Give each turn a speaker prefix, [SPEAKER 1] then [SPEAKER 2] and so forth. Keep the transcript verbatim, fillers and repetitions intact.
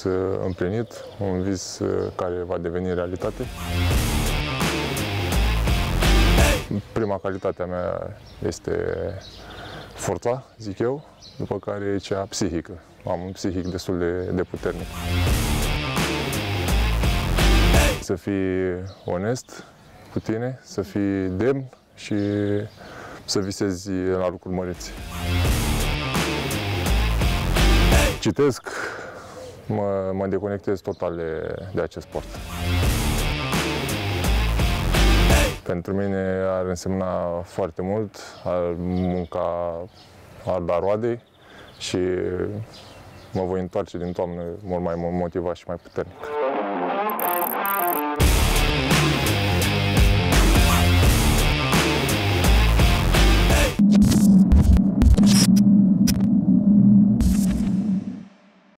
[SPEAKER 1] vis împlinit, un vis care va deveni realitate. Prima calitate a mea este forța, zic eu, după care e cea psihică. Am un psihic destul de, de puternic. Să fii onest cu tine, să fii demn și să visezi la lucruri mărețe. Citesc, mă, mă deconectez total de, de acest sport. Pentru mine ar însemna foarte mult, ar munca ar da roade și mă voi întoarce din toamnă mult mai motivat și mai puternic.